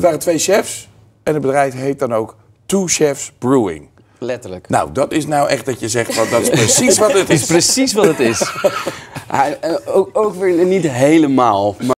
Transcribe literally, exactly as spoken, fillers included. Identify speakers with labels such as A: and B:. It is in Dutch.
A: Het waren twee chefs en het bedrijf heet dan ook Two Chefs Brewing.
B: Letterlijk.
A: Nou, dat is nou echt dat je zegt, want dat is precies wat het
B: Dat is
A: is.
B: precies wat het is. Hij, uh, ook, ook weer niet helemaal. Maar